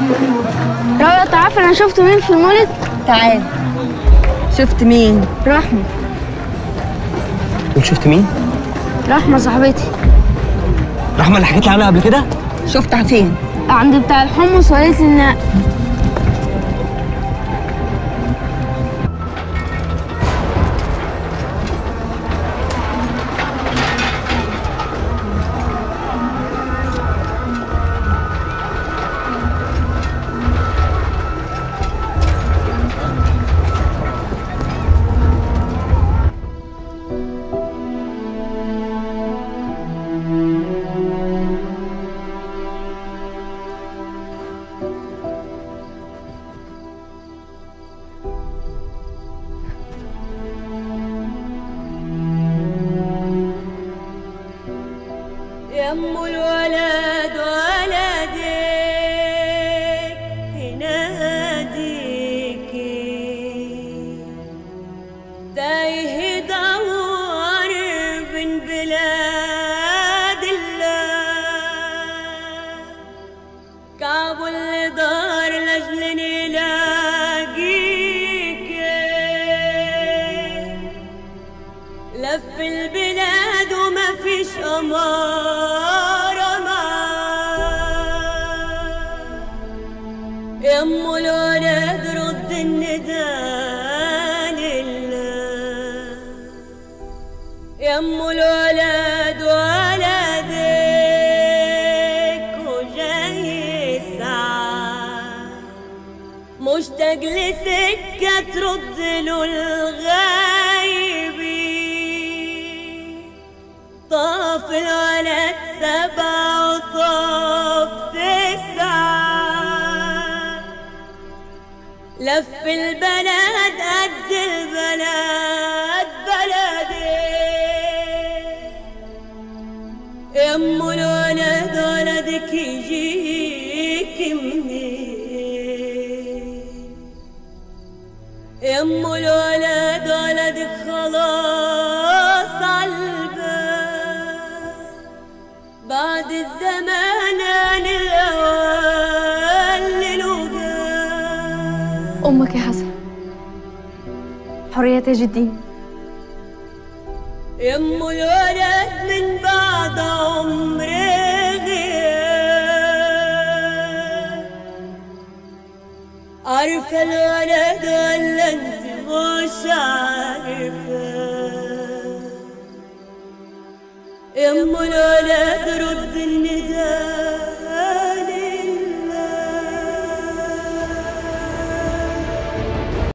رؤيا تعرف انا شفت مين في المولد؟ تعال. شفت مين؟ رحمة. شفت مين؟ رحمة صاحبتي. رحمة اللي حكيت لي عنها قبل كده؟ شفتها فين؟ عند بتاع الحمص وقالت لي ان يم الولد ولدك يناديك تايه دور بين بلاد الله كعب اللي دار لاجل نلاقيك لف البلاد وما فيش أمارة يم الولد رد النداء لله يم الولد ولدك وجاي الساعة مشتاق لسكة ترد له الغايبين طاف الولد 7 وطاف 9 لف البلد قد البلد بلدي يم الولد ولدك يجيك منين يم الولد ولدك خلاص عالباب بعد الزمان عن الأول للوجاب أمك يا حسن حرية تاج الدين يم الولد من بعد عمر غياب عارفة الولد ولا انت مش عارفة يم الولد رد النداء